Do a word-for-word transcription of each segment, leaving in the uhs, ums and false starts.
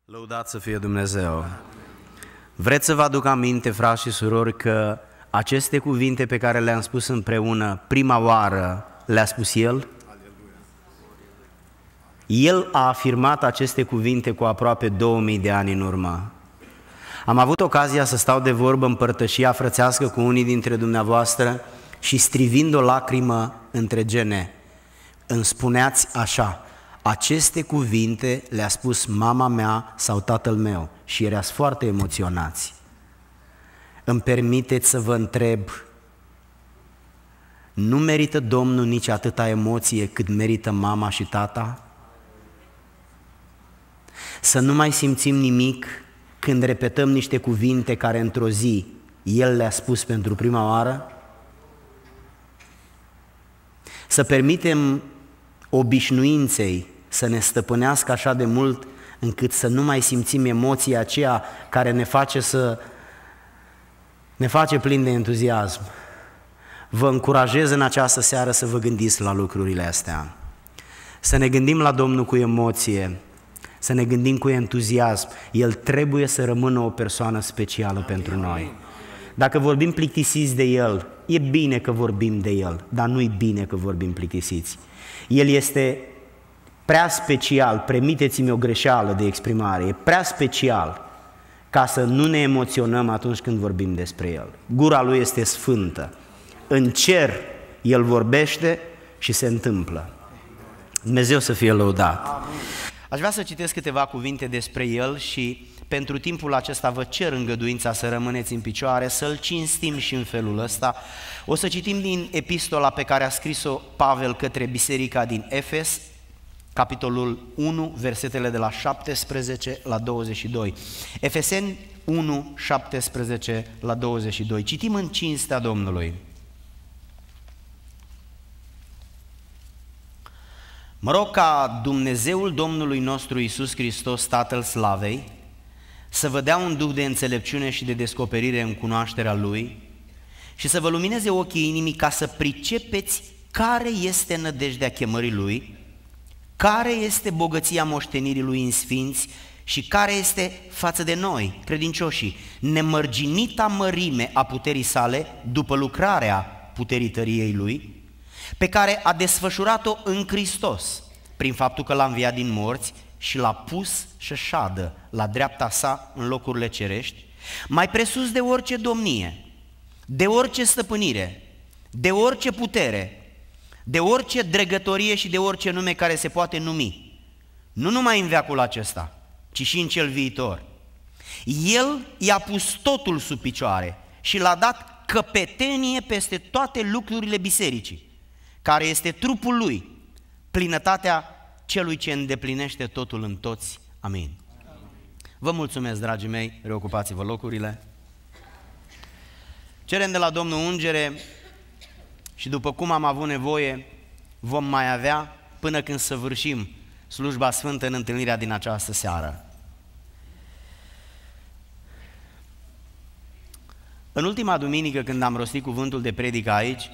Lăudat să fie Dumnezeu! Vreți să vă aduc aminte, frați și surori, că aceste cuvinte pe care le-am spus împreună prima oară le-a spus El? El a afirmat aceste cuvinte cu aproape două mii de ani în urmă. Am avut ocazia să stau de vorbă în părtășia frățească cu unii dintre dumneavoastră și strivind o lacrimă între gene, îmi spuneați așa: aceste cuvinte le-a spus mama mea sau tatăl meu, și erați foarte emoționați. Îmi permiteți să vă întreb, nu merită Domnul nici atâta emoție cât merită mama și tata? Să nu mai simțim nimic când repetăm niște cuvinte care într-o zi El le-a spus pentru prima oară? Să permitem obișnuinței să ne stăpânească așa de mult încât să nu mai simțim emoția aceea care ne face să ne face plini de entuziasm. Vă încurajez în această seară să vă gândiți la lucrurile astea, să ne gândim la Domnul cu emoție, să ne gândim cu entuziasm. El trebuie să rămână o persoană specială pentru noi. Dacă vorbim plictisiți de El, e bine că vorbim de El, dar nu-i bine că vorbim plictisiți. El este prea special, permiteți-mi o greșeală de exprimare, e prea special ca să nu ne emoționăm atunci când vorbim despre El. Gura Lui este sfântă. În cer El vorbește și se întâmplă. Dumnezeu să fie lăudat. Aș vrea să citesc câteva cuvinte despre El și pentru timpul acesta vă cer îngăduința să rămâneți în picioare, să-L cinstim și în felul ăsta. O să citim din epistola pe care a scris-o Pavel către biserica din Efes, capitolul unu, versetele de la șaptesprezece la douăzeci și doi. Efeseni unu, șaptesprezece la douăzeci și doi. Citim în cinstea Domnului. Mă rog ca Dumnezeul Domnului nostru Iisus Hristos, Tatăl Slavei, să vă dea un duh de înțelepciune și de descoperire în cunoașterea Lui și să vă lumineze ochii inimii ca să pricepeți care este nădejdea chemării Lui, care este bogăția moștenirii Lui în sfinți și care este față de noi, credincioșii, nemărginita mărime a puterii sale după lucrarea puterii tăriei Lui, pe care a desfășurat-o în Hristos, prin faptul că L-a înviat din morți și L-a pus și șadă la dreapta sa în locurile cerești, mai presus de orice domnie, de orice stăpânire, de orice putere, de orice dregătorie și de orice nume care se poate numi, nu numai în veacul acesta, ci și în cel viitor. El i-a pus totul sub picioare și L-a dat căpetenie peste toate lucrurile bisericii, care este trupul Lui, plinătatea Celui ce îndeplinește totul în toți. Amin. Vă mulțumesc, dragii mei, reocupați-vă locurile. Cerem de la Domnul ungere și după cum am avut nevoie, vom mai avea până când săvârșim slujba sfântă în întâlnirea din această seară. În ultima duminică, când am rostit cuvântul de predică aici,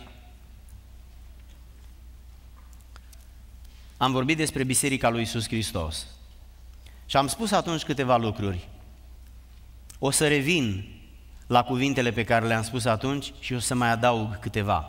am vorbit despre Biserica lui Iisus Hristos și am spus atunci câteva lucruri. O să revin la cuvintele pe care le-am spus atunci și o să mai adaug câteva.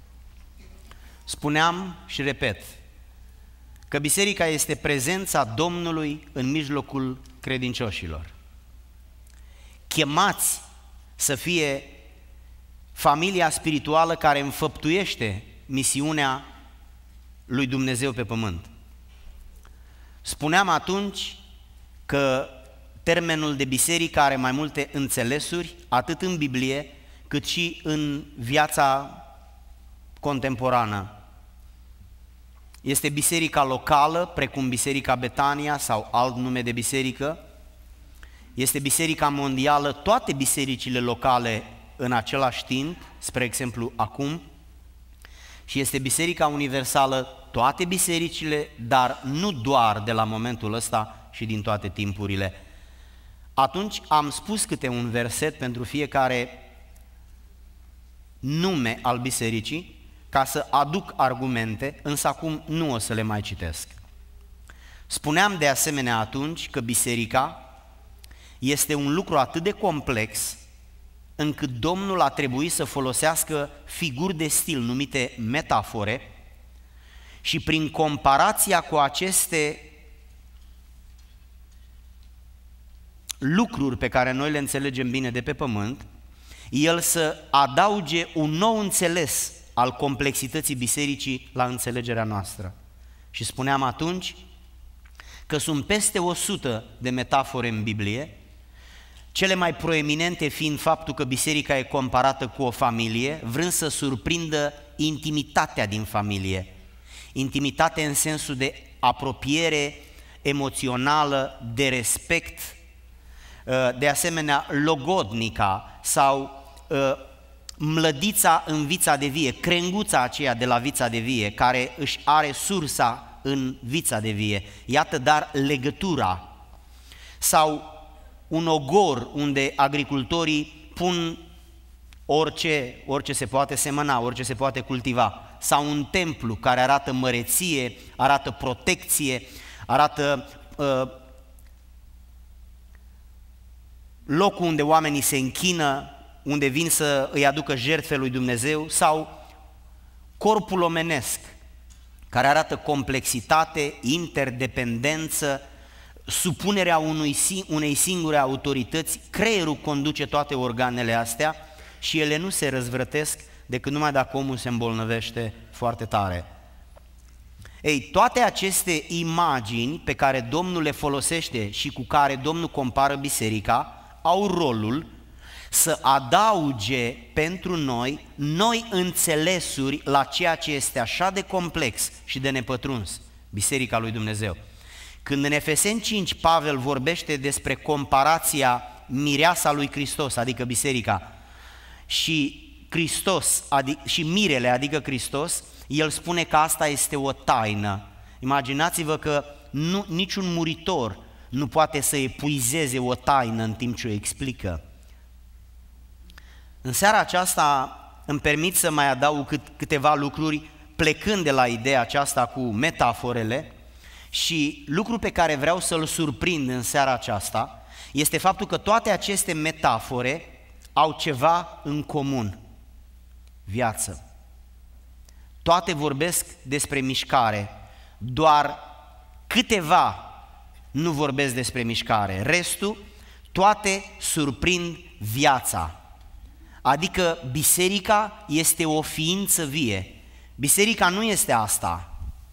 Spuneam și repet că biserica este prezența Domnului în mijlocul credincioșilor. Chemați să fie familia spirituală care înfăptuiește misiunea lui Dumnezeu pe pământ. Spuneam atunci că termenul de biserică are mai multe înțelesuri, atât în Biblie, cât și în viața contemporană. Este biserica locală, precum Biserica Betania sau alt nume de biserică. Este biserica mondială, toate bisericile locale în același timp, spre exemplu acum. Și este Biserica Universală, toate bisericile, dar nu doar de la momentul ăsta și din toate timpurile. Atunci am spus câte un verset pentru fiecare nume al bisericii, ca să aduc argumente, însă acum nu o să le mai citesc. Spuneam de asemenea atunci că biserica este un lucru atât de complex încât Domnul a trebuit să folosească figuri de stil numite metafore și prin comparația cu aceste lucruri pe care noi le înțelegem bine de pe pământ, El să adauge un nou înțeles al complexității bisericii la înțelegerea noastră. Și spuneam atunci că sunt peste o sută de metafore în Biblie, cele mai proeminente fiind faptul că biserica e comparată cu o familie, vrând să surprindă intimitatea din familie. Intimitate în sensul de apropiere emoțională, de respect, de asemenea logodnica sau mlădița în vița de vie, crenguța aceea de la vița de vie, care își are sursa în vița de vie. Iată dar legătura. Sau un ogor unde agricultorii pun orice, orice se poate semăna, orice se poate cultiva. Sau un templu care arată măreție, arată protecție, arată uh, locul unde oamenii se închină, unde vin să îi aducă jertfe lui Dumnezeu, sau corpul omenesc, care arată complexitate, interdependență, supunerea unui, unei singure autorități. Creierul conduce toate organele astea și ele nu se răzvrătesc decât numai dacă omul se îmbolnăvește foarte tare. Ei, toate aceste imagini pe care Domnul le folosește și cu care Domnul compară biserica au rolul să adauge pentru noi noi înțelesuri la ceea ce este așa de complex și de nepătruns, biserica lui Dumnezeu. Când în Efeseni cinci Pavel vorbește despre comparația mireasa lui Hristos, adică biserica, și Hristos, adic- și mirele, adică Hristos, el spune că asta este o taină. Imaginați-vă că nu, niciun muritor nu poate să epuizeze o taină în timp ce o explică. În seara aceasta îmi permit să mai adaug cât, câteva lucruri plecând de la ideea aceasta cu metaforele, și lucru pe care vreau să-l surprind în seara aceasta este faptul că toate aceste metafore au ceva în comun: viață. Toate vorbesc despre mișcare, doar câteva nu vorbesc despre mișcare, restul toate surprind viața. Adică biserica este o ființă vie. Biserica nu este asta.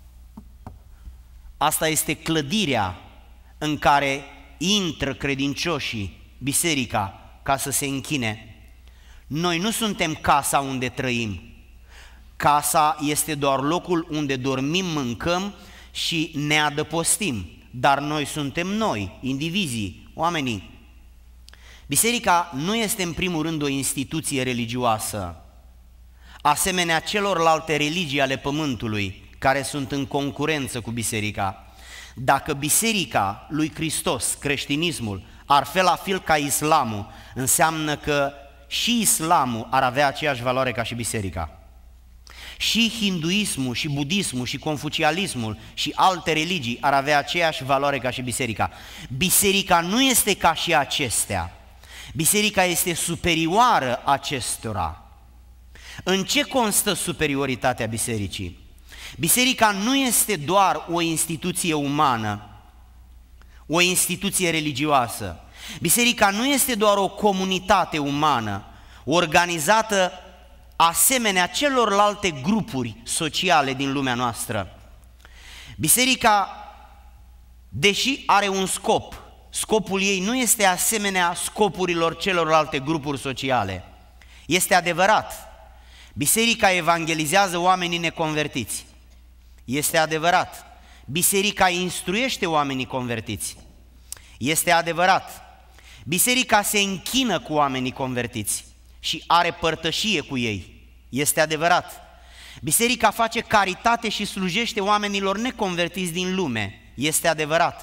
Asta este clădirea în care intră credincioșii, biserica, ca să se închine. Noi nu suntem casa unde trăim. Casa este doar locul unde dormim, mâncăm și ne adăpostim. Dar noi suntem noi, indivizii, oamenii. Biserica nu este în primul rând o instituție religioasă, asemenea celorlalte religii ale pământului, care sunt în concurență cu biserica. Dacă biserica lui Hristos, creștinismul, ar fi la fel ca islamul, înseamnă că și islamul ar avea aceeași valoare ca și biserica. Și hinduismul, și budismul, și confucialismul, și alte religii ar avea aceeași valoare ca și biserica. Biserica nu este ca și acestea. Biserica este superioară acestora. În ce constă superioritatea bisericii? Biserica nu este doar o instituție umană, o instituție religioasă. Biserica nu este doar o comunitate umană, organizată asemenea celorlalte grupuri sociale din lumea noastră. Biserica, deși are un scop, scopul ei nu este asemenea scopurilor celorlalte grupuri sociale. Este adevărat, biserica evangelizează oamenii neconvertiți. Este adevărat, biserica instruiește oamenii convertiți. Este adevărat, biserica se închină cu oamenii convertiți și are părtășie cu ei. Este adevărat, biserica face caritate și slujește oamenilor neconvertiți din lume. Este adevărat.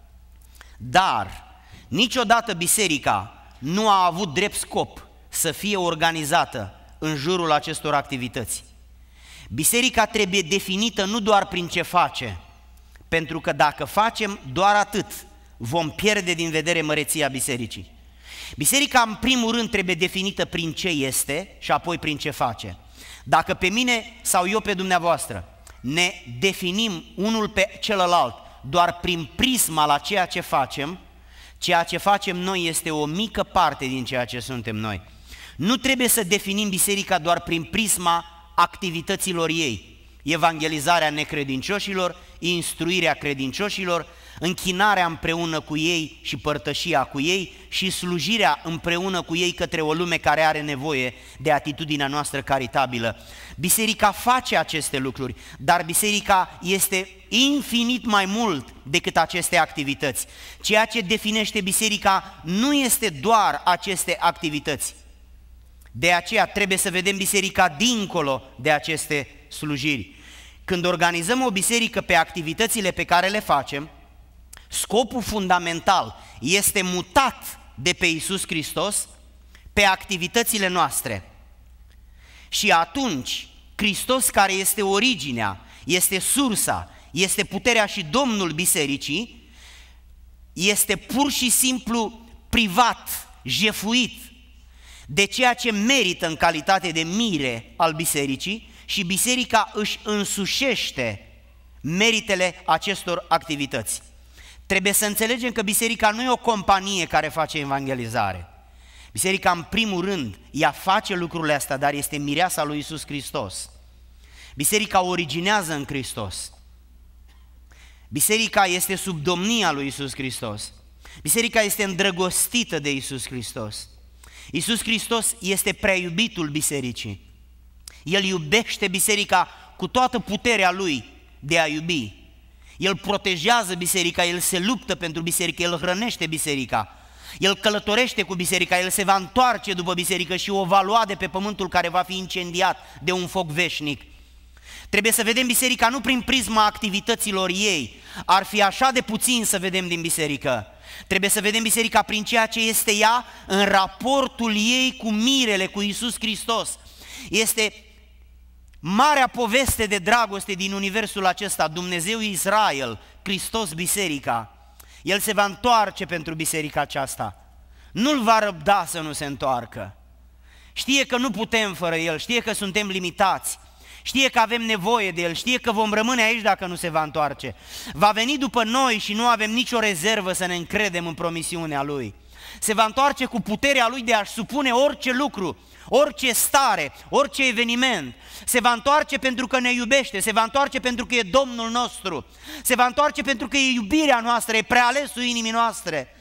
Dar niciodată biserica nu a avut drept scop să fie organizată în jurul acestor activități. Biserica trebuie definită nu doar prin ce face, pentru că dacă facem doar atât, vom pierde din vedere măreția bisericii. Biserica, în primul rând, trebuie definită prin ce este și apoi prin ce face. Dacă pe mine sau eu pe dumneavoastră ne definim unul pe celălalt doar prin prisma la ceea ce facem, ceea ce facem noi este o mică parte din ceea ce suntem noi. Nu trebuie să definim biserica doar prin prisma activităților ei. Evangelizarea necredincioșilor, instruirea credincioșilor, închinarea împreună cu ei și părtășia cu ei și slujirea împreună cu ei către o lume care are nevoie de atitudinea noastră caritabilă. Biserica face aceste lucruri, dar biserica este infinit mai mult decât aceste activități. Ceea ce definește biserica nu este doar aceste activități. De aceea trebuie să vedem biserica dincolo de aceste slujiri. Când organizăm o biserică pe activitățile pe care le facem, scopul fundamental este mutat de pe Iisus Hristos pe activitățile noastre. Și atunci, Hristos, care este originea, este sursa, este puterea și Domnul bisericii, este pur și simplu privat, jefuit de ceea ce merită în calitate de mire al bisericii și biserica își însușește meritele acestor activități. Trebuie să înțelegem că biserica nu e o companie care face evangelizare. Biserica, în primul rând, ea face lucrurile astea, dar este mireasa lui Iisus Hristos. Biserica originează în Hristos. Biserica este sub domnia lui Iisus Hristos. Biserica este îndrăgostită de Iisus Hristos. Iisus Hristos este prea iubitul bisericii. El iubește biserica cu toată puterea lui de a iubi. El protejează biserica, el se luptă pentru biserică, el hrănește biserica. El călătorește cu biserica, el se va întoarce după biserică și o va lua de pe pământul care va fi incendiat de un foc veșnic. Trebuie să vedem biserica nu prin prisma activităților ei. Ar fi așa de puțin să vedem din biserică. Trebuie să vedem biserica prin ceea ce este ea în raportul ei cu mirele, cu Iisus Hristos. Este marea poveste de dragoste din universul acesta, Dumnezeu Israel, Hristos biserica. El se va întoarce pentru biserica aceasta. Nu-l va răbda să nu se întoarcă. Știe că nu putem fără el, știe că suntem limitați. Știe că avem nevoie de el, știe că vom rămâne aici dacă nu se va întoarce. Va veni după noi și nu avem nicio rezervă să ne încredem în promisiunea lui. Se va întoarce cu puterea lui de a-și supune orice lucru, orice stare, orice eveniment. Se va întoarce pentru că ne iubește, se va întoarce pentru că e Domnul nostru, se va întoarce pentru că e iubirea noastră, e prealesul inimii noastre.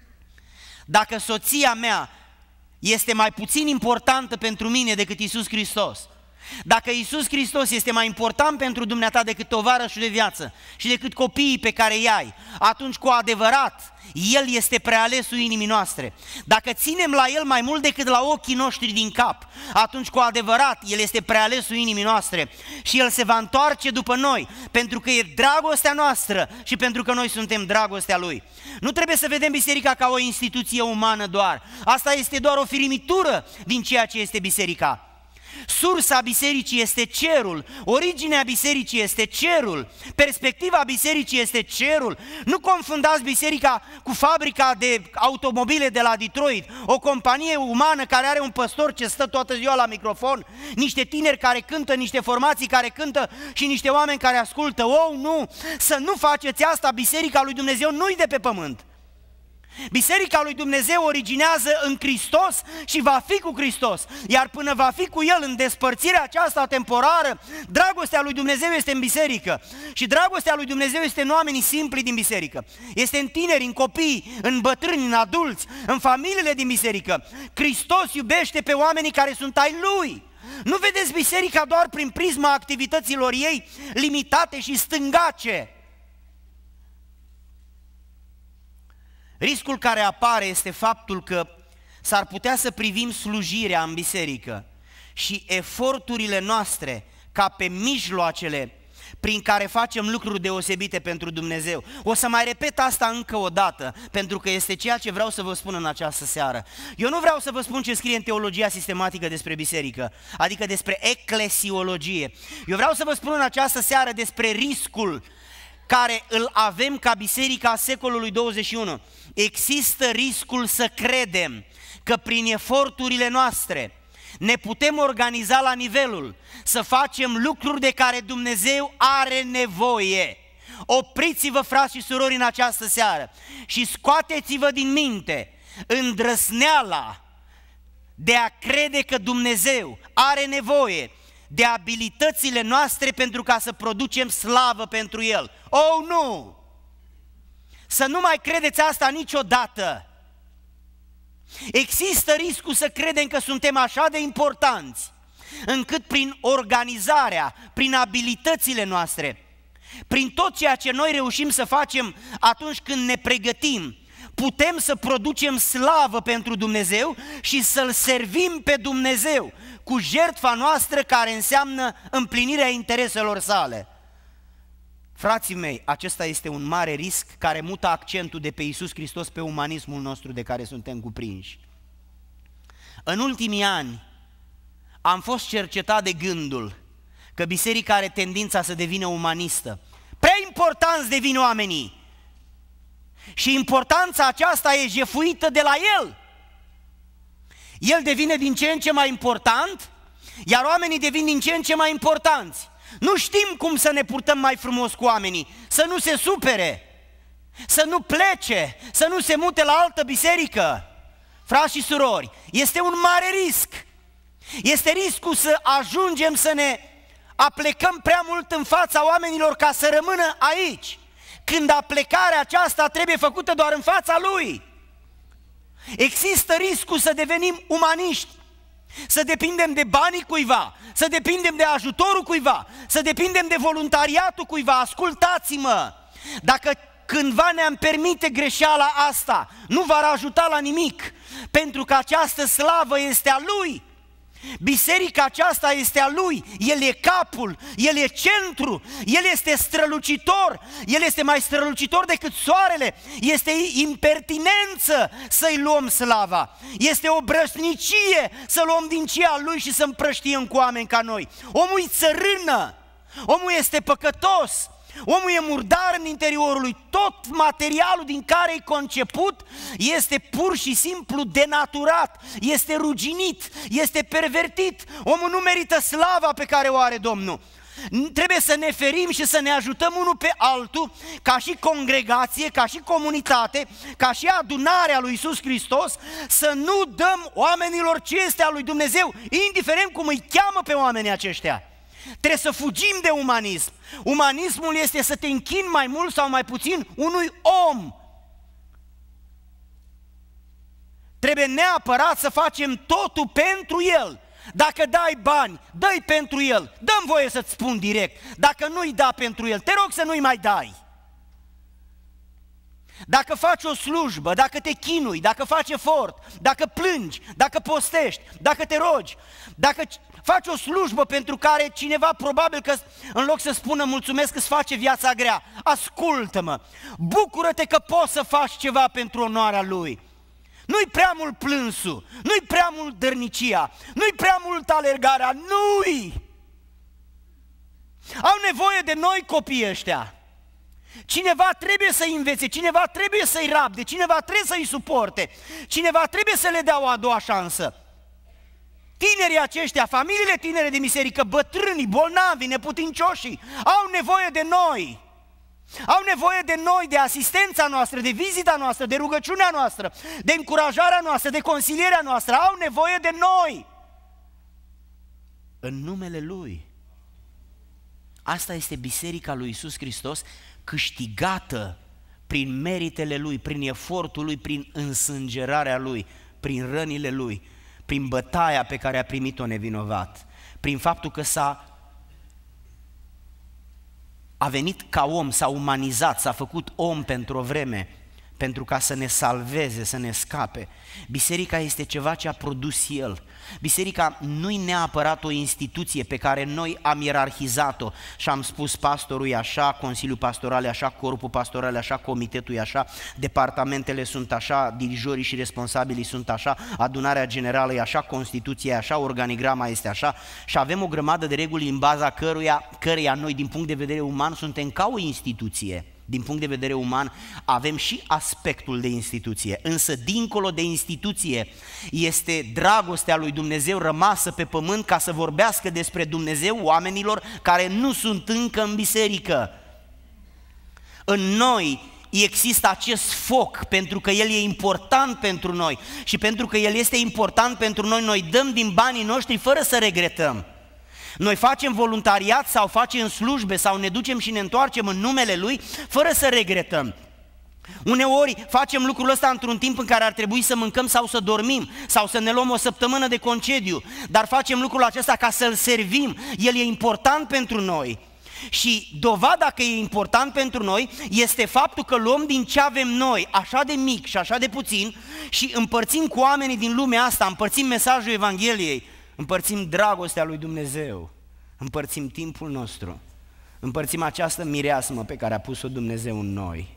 Dacă soția mea este mai puțin importantă pentru mine decât Iisus Hristos, dacă Iisus Hristos este mai important pentru dumneata decât tovarășul de viață și decât copiii pe care îi ai, atunci cu adevărat El este prealesul inimii noastre. Dacă ținem la El mai mult decât la ochii noștri din cap, atunci cu adevărat El este prealesul inimii noastre și El se va întoarce după noi pentru că e dragostea noastră și pentru că noi suntem dragostea Lui. Nu trebuie să vedem biserica ca o instituție umană doar. Asta este doar o firimitură din ceea ce este biserica. Sursa bisericii este cerul, originea bisericii este cerul, perspectiva bisericii este cerul. Nu confundați biserica cu fabrica de automobile de la Detroit, o companie umană care are un păstor ce stă toată ziua la microfon, niște tineri care cântă, niște formații care cântă și niște oameni care ascultă. Oh, nu! Să nu faceți asta, biserica lui Dumnezeu nu-i de pe pământ. Biserica lui Dumnezeu originează în Hristos și va fi cu Hristos, iar până va fi cu El în despărțirea aceasta temporară, dragostea lui Dumnezeu este în biserică și dragostea lui Dumnezeu este în oamenii simpli din biserică, este în tineri, în copii, în bătrâni, în adulți, în familiile din biserică. Hristos iubește pe oamenii care sunt ai Lui. Nu vedeți biserica doar prin prisma activităților ei limitate și stângace. Riscul care apare este faptul că s-ar putea să privim slujirea în biserică și eforturile noastre ca pe mijloacele prin care facem lucruri deosebite pentru Dumnezeu. O să mai repet asta încă o dată, pentru că este ceea ce vreau să vă spun în această seară. Eu nu vreau să vă spun ce scrie în teologia sistematică despre biserică, adică despre eclesiologie. Eu vreau să vă spun în această seară despre riscul care îl avem ca biserica secolului douăzeci și unu. Există riscul să credem că prin eforturile noastre ne putem organiza la nivelul să facem lucruri de care Dumnezeu are nevoie. Opriți-vă, frați și surori, în această seară și scoateți-vă din minte îndrăzneala de a crede că Dumnezeu are nevoie de abilitățile noastre pentru ca să producem slavă pentru El. Oh, nu! Să nu mai credeți asta niciodată! Există riscul să credem că suntem așa de importanți, încât prin organizarea, prin abilitățile noastre, prin tot ceea ce noi reușim să facem atunci când ne pregătim, putem să producem slavă pentru Dumnezeu și să-L servim pe Dumnezeu cu jertfa noastră care înseamnă împlinirea intereselor sale. Frații mei, acesta este un mare risc care mută accentul de pe Iisus Hristos pe umanismul nostru de care suntem cuprinși. În ultimii ani am fost cercetat de gândul că biserica are tendința să devină umanistă. Prea importanți devin oamenii și importanța aceasta e jefuită de la El. El devine din ce în ce mai important, iar oamenii devin din ce în ce mai importanți. Nu știm cum să ne purtăm mai frumos cu oamenii, să nu se supere, să nu plece, să nu se mute la altă biserică. Frați și surori, este un mare risc. Este riscul să ajungem să ne aplecăm prea mult în fața oamenilor ca să rămână aici, când aplecarea aceasta trebuie făcută doar în fața Lui. Există riscul să devenim umaniști, să depindem de banii cuiva, să depindem de ajutorul cuiva, să depindem de voluntariatul cuiva. Ascultați-mă, dacă cândva ne-am permite greșeala asta, nu v-ar ajuta la nimic, pentru că această slavă este a Lui. Biserica aceasta este a Lui, El e capul, El e centru, El este strălucitor, El este mai strălucitor decât soarele, este impertinență să-i luăm slava, este o brăsnicie să luăm din cea a Lui și să împrăștiem cu oameni ca noi. Omul e țărână, omul este păcătos, omul e murdar în interiorul lui, tot materialul din care e conceput este pur și simplu denaturat, este ruginit, este pervertit. Omul nu merită slava pe care o are Domnul. Trebuie să ne ferim și să ne ajutăm unul pe altul, ca și congregație, ca și comunitate, ca și adunarea lui Iisus Hristos, să nu dăm oamenilor ce este al lui Dumnezeu, indiferent cum îi cheamă pe oamenii aceștia. Trebuie să fugim de umanism. Umanismul este să te închini mai mult sau mai puțin unui om. Trebuie neapărat să facem totul pentru El. Dacă dai bani, dă-i pentru El. Dă-mi voie să-ți spun direct. Dacă nu-i da pentru El, te rog să nu-i mai dai. Dacă faci o slujbă, dacă te chinui, dacă faci efort, dacă plângi, dacă postești, dacă te rogi, dacă faci o slujbă pentru care cineva probabil că în loc să spună mulțumesc îți face viața grea, ascultă-mă, bucură-te că poți să faci ceva pentru onoarea Lui. Nu-i prea mult plânsul, nu-i prea mult dărnicia, nu-i prea mult alergarea, nu-i! Au nevoie de noi copiii ăștia. Cineva trebuie să-i învețe, cineva trebuie să-i rabde, cineva trebuie să-i suporte, cineva trebuie să le dea o a doua șansă. Tinerii aceștia, familiile tinere de biserică, bătrânii, bolnavii, neputincioșii, au nevoie de noi. Au nevoie de noi, de asistența noastră, de vizita noastră, de rugăciunea noastră, de încurajarea noastră, de consilierea noastră. Au nevoie de noi. În numele Lui. Asta este biserica lui Iisus Hristos, câștigată prin meritele Lui, prin efortul Lui, prin însângerarea Lui, prin rănile Lui, prin bătaia pe care a primit-o nevinovat, prin faptul că s-a a venit ca om, s-a umanizat, s-a făcut om pentru o vreme, pentru ca să ne salveze, să ne scape. Biserica este ceva ce a produs El. Biserica nu-i neapărat o instituție pe care noi am ierarhizat-o și am spus pastorul e așa, Consiliul Pastoral e așa, Corpul Pastoral e așa, Comitetul e așa, departamentele sunt așa, dirijorii și responsabilii sunt așa, adunarea generală e așa, Constituția e așa, organigrama este așa și avem o grămadă de reguli în baza căruia, căreia noi din punct de vedere uman suntem ca o instituție. Din punct de vedere uman avem și aspectul de instituție, însă dincolo de instituție este dragostea lui Dumnezeu rămasă pe pământ ca să vorbească despre Dumnezeu oamenilor care nu sunt încă în biserică. În noi există acest foc pentru că El e important pentru noi și pentru că El este important pentru noi, noi dăm din banii noștri fără să regretăm. Noi facem voluntariat sau facem slujbe sau ne ducem și ne întoarcem în numele Lui fără să regretăm. Uneori facem lucrul ăsta într-un timp în care ar trebui să mâncăm sau să dormim sau să ne luăm o săptămână de concediu, dar facem lucrul acesta ca să-L servim. El e important pentru noi. Și dovada că e important pentru noi este faptul că luăm din ce avem noi, așa de mic și așa de puțin, și împărțim cu oamenii din lumea asta, împărțim mesajul Evangheliei, împărțim dragostea lui Dumnezeu, împărțim timpul nostru, împărțim această mireasmă pe care a pus-o Dumnezeu în noi.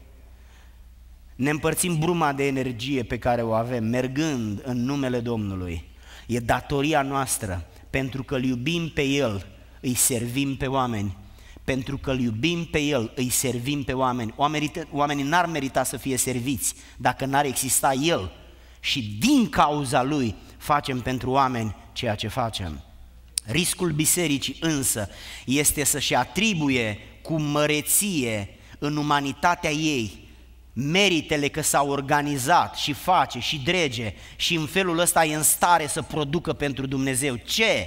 Ne împărțim bruma de energie pe care o avem mergând în numele Domnului. E datoria noastră, pentru că îl iubim pe El, îi servim pe oameni. Pentru că îl iubim pe El, îi servim pe oameni. Oamenii, oamenii n-ar merita să fie serviți dacă n-ar exista El. Și din cauza Lui facem pentru oameni ceea ce facem. Riscul bisericii însă este să-și atribuie cu măreție în umanitatea ei meritele că s-a organizat și face și drege și în felul ăsta e în stare să producă pentru Dumnezeu. Ce?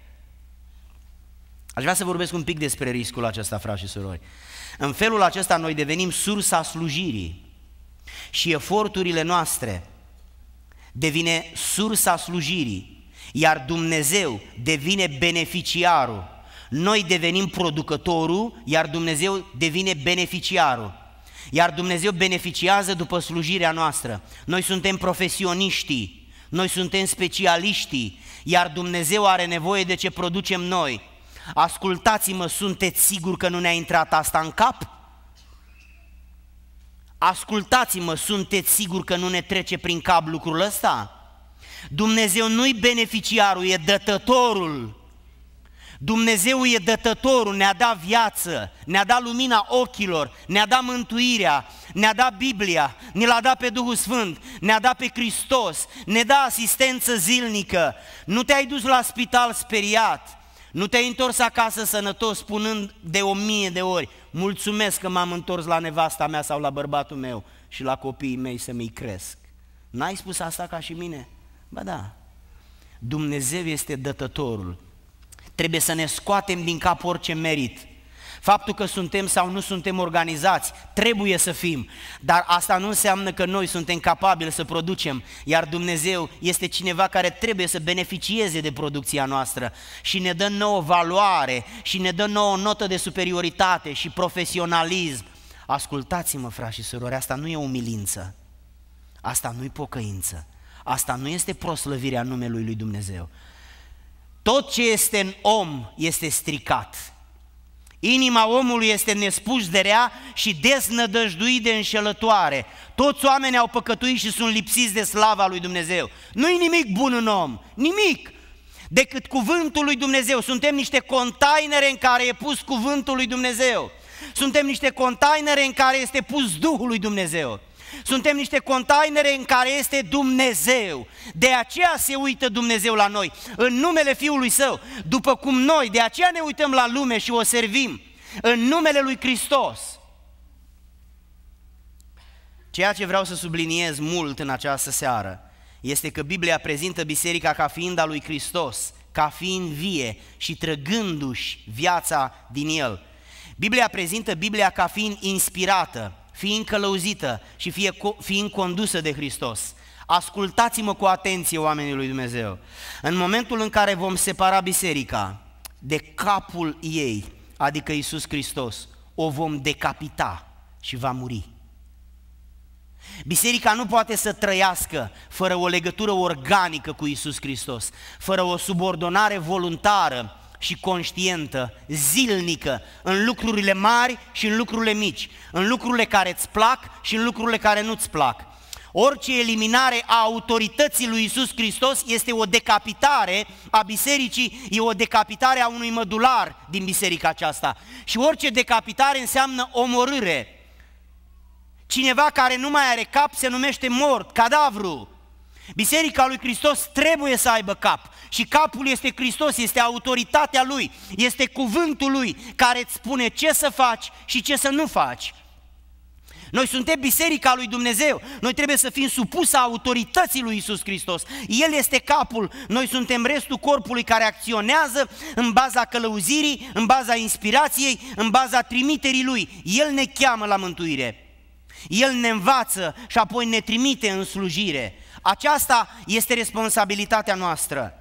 Aș vrea să vorbesc un pic despre riscul acesta, frați și surori. În felul acesta noi devenim sursa slujirii și eforturile noastre devine sursa slujirii, iar Dumnezeu devine beneficiarul. Noi devenim producătorul, iar Dumnezeu devine beneficiarul. Iar Dumnezeu beneficiază după slujirea noastră. Noi suntem profesioniștii, noi suntem specialiștii, iar Dumnezeu are nevoie de ce producem noi. Ascultați-mă, sunteți siguri că nu ne-a intrat asta în cap? Ascultați-mă, sunteți siguri că nu ne trece prin cap lucrul ăsta? Dumnezeu nu-i beneficiarul, e dătătorul. Dumnezeu e dătătorul, ne-a dat viață, ne-a dat lumina ochilor, ne-a dat mântuirea, ne-a dat Biblia, ne l-a dat pe Duhul Sfânt, ne-a dat pe Hristos, ne dă asistență zilnică. Nu te-ai dus la spital speriat, nu te-ai întors acasă sănătos spunând de o mie de ori: mulțumesc că m-am întors la nevasta mea sau la bărbatul meu și la copiii mei să mi-i cresc. N-ai spus asta ca și mine? Ba da, Dumnezeu este dătătorul. Trebuie să ne scoatem din cap orice merit. Faptul că suntem sau nu suntem organizați, trebuie să fim, dar asta nu înseamnă că noi suntem capabili să producem, iar Dumnezeu este cineva care trebuie să beneficieze de producția noastră și ne dă nouă valoare și ne dă nouă notă de superioritate și profesionalism. Ascultați-mă, frați și surori, asta nu e umilință, asta nu e pocăință, asta nu este proslăvirea numelui lui Dumnezeu. Tot ce este în om este stricat. Inima omului este nespus de rea și deznădăjduit de înșelătoare. Toți oamenii au păcătuit și sunt lipsiți de slava lui Dumnezeu. Nu-i nimic bun în om, nimic, decât cuvântul lui Dumnezeu. Suntem niște containere în care e pus cuvântul lui Dumnezeu. Suntem niște containere în care este pus Duhul lui Dumnezeu. Suntem niște containere în care este Dumnezeu. De aceea se uită Dumnezeu la noi, în numele Fiului Său, după cum noi, de aceea ne uităm la lume și o servim, în numele lui Hristos. Ceea ce vreau să subliniez mult în această seară este că Biblia prezintă biserica ca fiind a lui Hristos, ca fiind vie și trăgându-și viața din El. Biblia prezintă Biblia ca fiind inspirată, fiind călăuzită și fie, fiind condusă de Hristos. Ascultați-mă cu atenție, oamenii lui Dumnezeu. În momentul în care vom separa biserica de capul ei, adică Iisus Hristos, o vom decapita și va muri. Biserica nu poate să trăiască fără o legătură organică cu Iisus Hristos, fără o subordonare voluntară și conștientă, zilnică, în lucrurile mari și în lucrurile mici, în lucrurile care îți plac și în lucrurile care nu-ți plac. Orice eliminare a autorității lui Iisus Hristos este o decapitare a bisericii, e o decapitare a unui mădular din biserica aceasta. Și orice decapitare înseamnă omorâre. Cineva care nu mai are cap se numește mort, cadavru. Biserica lui Hristos trebuie să aibă cap și capul este Hristos, este autoritatea Lui, este cuvântul Lui care îți spune ce să faci și ce să nu faci. Noi suntem biserica lui Dumnezeu, noi trebuie să fim supuși autorității lui Iisus Hristos. El este capul, noi suntem restul corpului care acționează în baza călăuzirii, în baza inspirației, în baza trimiterii Lui. El ne cheamă la mântuire. El ne învață și apoi ne trimite în slujire. Aceasta este responsabilitatea noastră.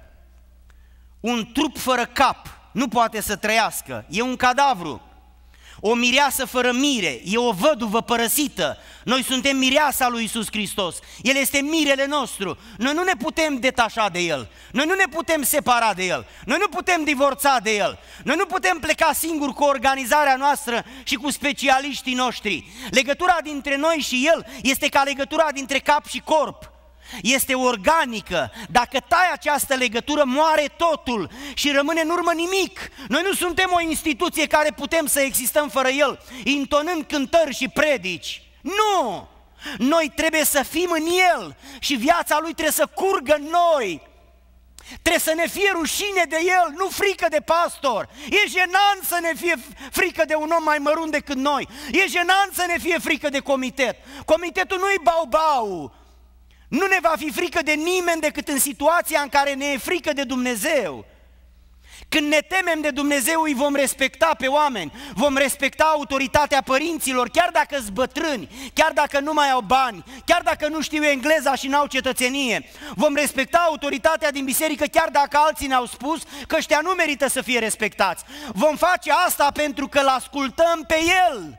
Un trup fără cap nu poate să trăiască, e un cadavru. O mireasă fără mire, e o văduvă părăsită. Noi suntem mireasa lui Iisus Hristos, El este mirele nostru. Noi nu ne putem detașa de El, noi nu ne putem separa de El, noi nu putem divorța de El, noi nu putem pleca singuri cu organizarea noastră și cu specialiștii noștri. Legătura dintre noi și El este ca legătura dintre cap și corp. Este organică. Dacă tai această legătură, moare totul și rămâne în urmă nimic. Noi nu suntem o instituție care putem să existăm fără El, intonând cântări și predici. Nu! Noi trebuie să fim în El și viața Lui trebuie să curgă în noi. Trebuie să ne fie rușine de El, nu frică de pastor. E jenant să ne fie frică de un om mai mărunt decât noi. E jenant să ne fie frică de comitet. Comitetul nu-i bau-bau. Nu ne va fi frică de nimeni decât în situația în care ne e frică de Dumnezeu. Când ne temem de Dumnezeu, îi vom respecta pe oameni, vom respecta autoritatea părinților, chiar dacă sunt bătrâni, chiar dacă nu mai au bani, chiar dacă nu știu engleza și n-au cetățenie. Vom respecta autoritatea din biserică, chiar dacă alții ne-au spus că ăștia nu merită să fie respectați. Vom face asta pentru că îl ascultăm pe El.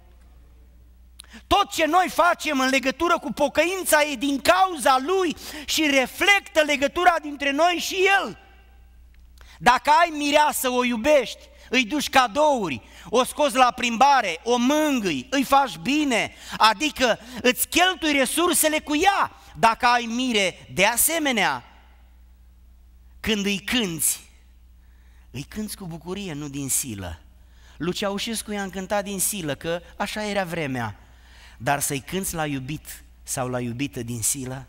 Tot ce noi facem în legătură cu pocăința e din cauza Lui și reflectă legătura dintre noi și El. Dacă ai mireasă, o iubești, îi duci cadouri, o scoți la plimbare, o mângâi, îi faci bine, adică îți cheltui resursele cu ea. Dacă ai mire, de asemenea, când îi cânți, îi cânți cu bucurie, nu din silă. Lui Ceaușescu i-a încântat din silă, că așa era vremea. Dar să-i cânți la iubit sau la iubită din silă,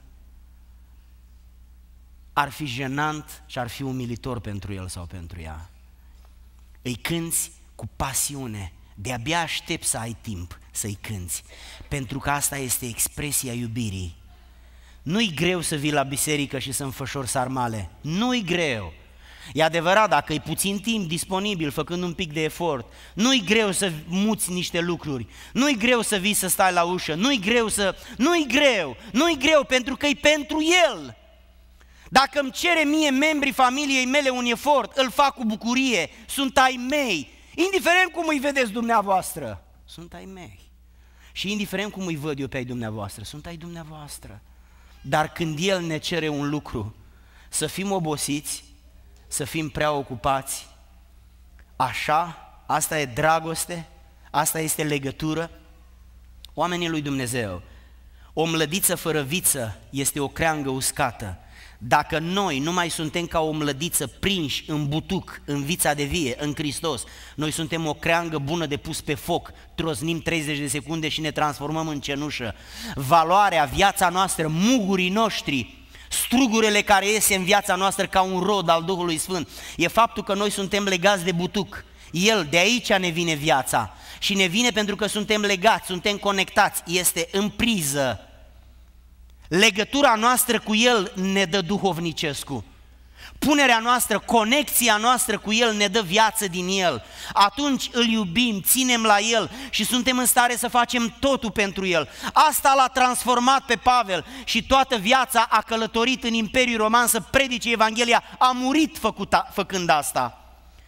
ar fi jenant și ar fi umilitor pentru el sau pentru ea. Îi cânți cu pasiune, de-abia aștept să ai timp să-i cânți, pentru că asta este expresia iubirii. Nu-i greu să vii la biserică și să înfășori sarmale, nu-i greu. E adevărat, dacă e puțin timp disponibil, făcând un pic de efort, nu-i greu să muți niște lucruri, nu-i greu să vii să stai la ușă, nu-i greu să... Nu-i greu, nu-i greu pentru că e pentru El. Dacă îmi cere mie membrii familiei mele un efort, îl fac cu bucurie, sunt ai mei, indiferent cum îi vedeți dumneavoastră, sunt ai mei. Și indiferent cum îi văd eu pe ai dumneavoastră, sunt ai dumneavoastră. Dar când El ne cere un lucru, să fim obosiți, să fim prea ocupați, așa, asta e dragoste, asta este legătură. Oamenii lui Dumnezeu, o mlădiță fără viță este o creangă uscată. Dacă noi nu mai suntem ca o mlădiță prinși în butuc, în vița de vie, în Hristos, noi suntem o creangă bună de pus pe foc, trosnim treizeci de secunde și ne transformăm în cenușă. Valoarea, viața noastră, mugurii noștri, strugurele care iese în viața noastră ca un rod al Duhului Sfânt, e faptul că noi suntem legați de butuc. El, de aici ne vine viața și ne vine pentru că suntem legați, suntem conectați, este în priză. Legătura noastră cu El ne dă duhovnicescu. Punerea noastră, conexia noastră cu El ne dă viață din El. Atunci îl iubim, ținem la El și suntem în stare să facem totul pentru El. Asta l-a transformat pe Pavel și toată viața a călătorit în Imperiul Roman să predice Evanghelia, a murit făcuta, făcând asta.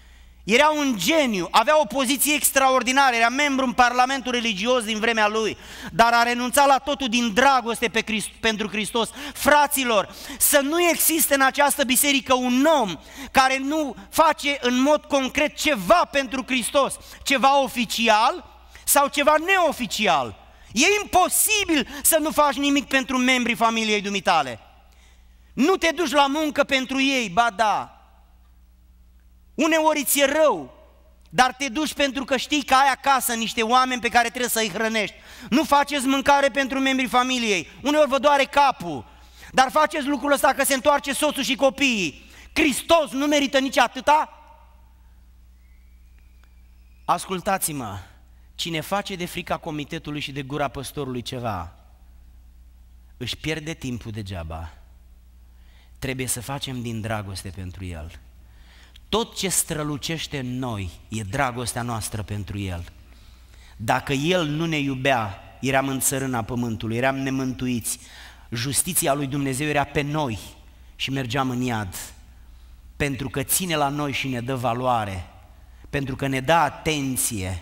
Era un geniu, avea o poziție extraordinară, era membru în Parlamentul religios din vremea lui, dar a renunțat la totul din dragoste pe Christ, pentru Hristos. Fraților, să nu existe în această biserică un om care nu face în mod concret ceva pentru Hristos, ceva oficial sau ceva neoficial. E imposibil să nu faci nimic pentru membrii familiei dumitale. Nu te duci la muncă pentru ei, ba da. Uneori ți-e rău, dar te duci pentru că știi că ai acasă niște oameni pe care trebuie să-i hrănești. Nu faceți mâncare pentru membrii familiei, uneori vă doare capul, dar faceți lucrul ăsta că se întoarce soțul și copiii. Hristos nu merită nici atâta? Ascultați-mă, cine face de frica comitetului și de gura păstorului ceva, își pierde timpul degeaba. Trebuie să facem din dragoste pentru el. Tot ce strălucește în noi e dragostea noastră pentru el. Dacă el nu ne iubea, eram în țărâna pământului, eram nemântuiți, justiția lui Dumnezeu era pe noi și mergeam în iad. Pentru că ține la noi și ne dă valoare, pentru că ne dă atenție,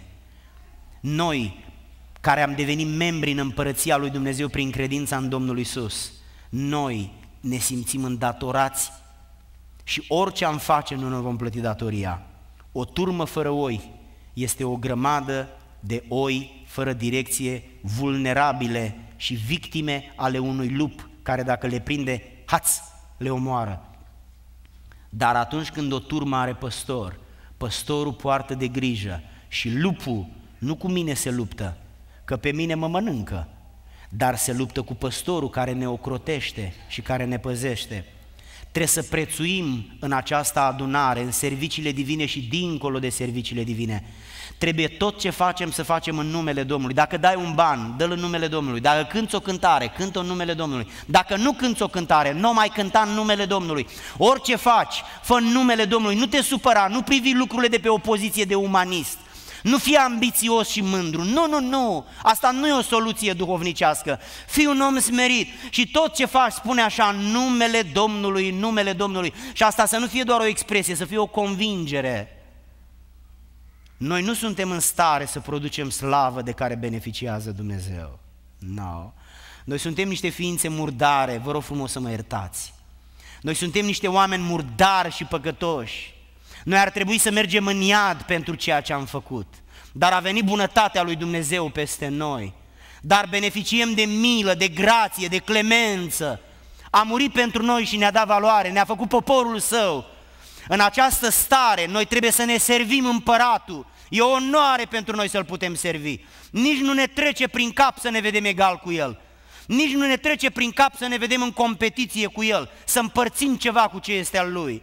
noi care am devenit membri în împărăția lui Dumnezeu prin credința în Domnul Iisus, noi ne simțim îndatorați și orice am face nu ne vom plăti datoria. O turmă fără oi este o grămadă de oi fără direcție, vulnerabile și victime ale unui lup care dacă le prinde, haț, le omoară. Dar atunci când o turmă are păstor, păstorul poartă de grijă și lupul nu cu mine se luptă, că pe mine mă mănâncă, dar se luptă cu păstorul care ne ocrotește și care ne păzește. Trebuie să prețuim în această adunare, în serviciile divine și dincolo de serviciile divine. Trebuie tot ce facem să facem în numele Domnului. Dacă dai un ban, dă-l în numele Domnului. Dacă cânți o cântare, cântă în numele Domnului. Dacă nu cânți o cântare, nu mai cânta în numele Domnului. Orice faci, fă în numele Domnului. Nu te supăra, nu privi lucrurile de pe o poziție de umanist. Nu fii ambițios și mândru, nu, nu, nu, asta nu e o soluție duhovnicească. Fii un om smerit și tot ce faci spune așa, numele Domnului, numele Domnului. Și asta să nu fie doar o expresie, să fie o convingere. Noi nu suntem în stare să producem slavă de care beneficiază Dumnezeu. No. Noi suntem niște ființe murdare, vă rog frumos să mă iertați. Noi suntem niște oameni murdari și păcătoși. Noi ar trebui să mergem în iad pentru ceea ce am făcut, dar a venit bunătatea lui Dumnezeu peste noi, dar beneficiem de milă, de grație, de clemență. A murit pentru noi și ne-a dat valoare, ne-a făcut poporul său. În această stare noi trebuie să ne servim împăratul. E o onoare pentru noi să-l putem servi. Nici nu ne trece prin cap să ne vedem egal cu el. Nici nu ne trece prin cap să ne vedem în competiție cu el, să împărțim ceva cu ce este al lui.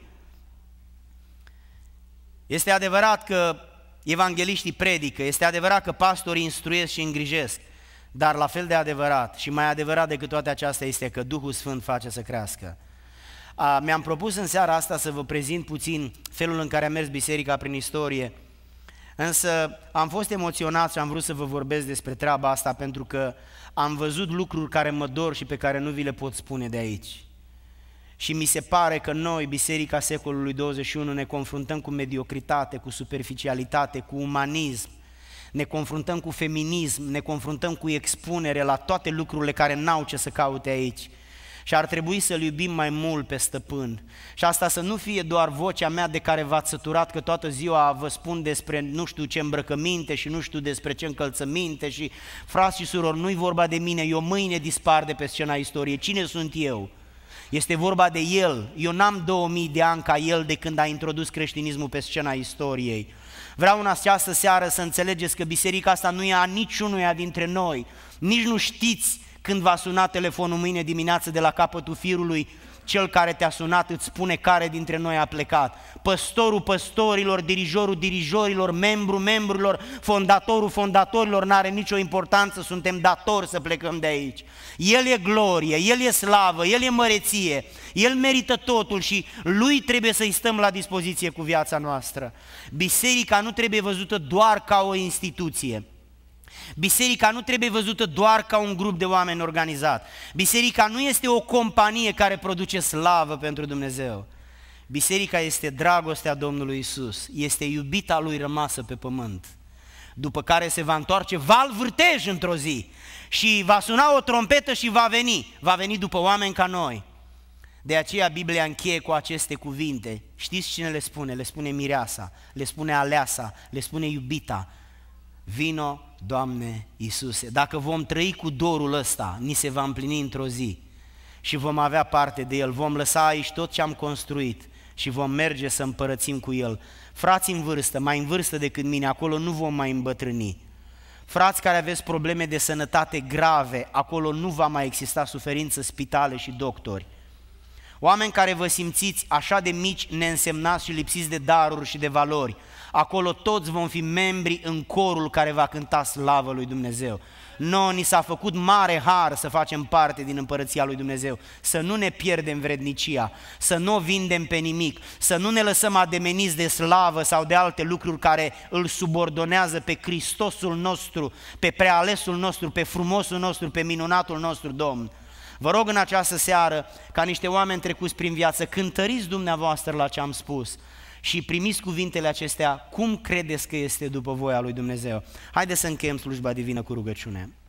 Este adevărat că evangheliștii predică, este adevărat că pastorii instruiesc și îngrijesc, dar la fel de adevărat și mai adevărat decât toate acestea este că Duhul Sfânt face să crească. Mi-am propus în seara asta să vă prezint puțin felul în care a mers biserica prin istorie, însă am fost emoționat și am vrut să vă vorbesc despre treaba asta pentru că am văzut lucruri care mă dor și pe care nu vi le pot spune de aici. Și mi se pare că noi, biserica secolului douăzeci și unu, ne confruntăm cu mediocritate, cu superficialitate, cu umanism, ne confruntăm cu feminism, ne confruntăm cu expunere la toate lucrurile care n-au ce să caute aici. Și ar trebui să-L iubim mai mult pe stăpân. Și asta să nu fie doar vocea mea de care v-ați săturat că toată ziua vă spun despre nu știu ce îmbrăcăminte și nu știu despre ce încălțăminte și frați și surori, nu-i vorba de mine, eu mâine dispar de pe scena istoriei. Cine sunt eu? Este vorba de El. Eu n-am două mii de ani ca El de când a introdus creștinismul pe scena istoriei. Vreau în această seară să înțelegeți că biserica asta nu e a niciunuia dintre noi. Nici nu știți când va suna telefonul mâine dimineață de la capătul firului, cel care te-a sunat îți spune care dintre noi a plecat. Păstorul păstorilor, dirijorul dirijorilor, membru membrilor, fondatorul fondatorilor n-are nicio importanță, suntem datori să plecăm de aici. El e glorie, El e slavă, El e măreție, El merită totul și Lui trebuie să-i stăm la dispoziție cu viața noastră. Biserica nu trebuie văzută doar ca o instituție. Biserica nu trebuie văzută doar ca un grup de oameni organizat. Biserica nu este o companie care produce slavă pentru Dumnezeu. Biserica este dragostea Domnului Isus, este iubita Lui rămasă pe pământ, după care se va întoarce val vârtej într-o zi și va suna o trompetă și va veni, va veni după oameni ca noi. De aceea Biblia încheie cu aceste cuvinte. Știți cine le spune? Le spune mireasa, le spune aleasa, le spune iubita. Vino, Doamne Iisuse. Dacă vom trăi cu dorul ăsta, ni se va împlini într-o zi și vom avea parte de el. Vom lăsa aici tot ce am construit și vom merge să împărățim cu el. Frați în vârstă, mai în vârstă decât mine, acolo nu vom mai îmbătrâni. Frați care aveți probleme de sănătate grave, acolo nu va mai exista suferință, spitale și doctori. Oameni care vă simțiți așa de mici, neînsemnați și lipsiți de daruri și de valori, acolo toți vom fi membri în corul care va cânta slavă lui Dumnezeu. Nouă ni s-a făcut mare har să facem parte din împărăția lui Dumnezeu, să nu ne pierdem vrednicia, să nu o vindem pe nimic, să nu ne lăsăm ademeniți de slavă sau de alte lucruri care îl subordonează pe Hristosul nostru, pe prealesul nostru, pe frumosul nostru, pe minunatul nostru Domn. Vă rog în această seară, ca niște oameni trecuți prin viață, cântăriți dumneavoastră la ce am spus și primiți cuvintele acestea, cum credeți că este după voia lui Dumnezeu. Haideți să încheiem slujba divină cu rugăciune.